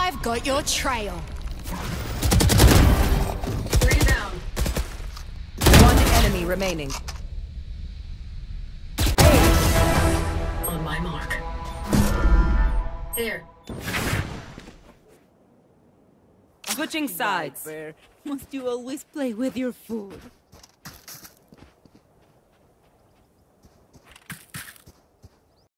I've got your trail. Three down. One enemy remaining. On my mark. There. Switching sides. Must you always play with your food?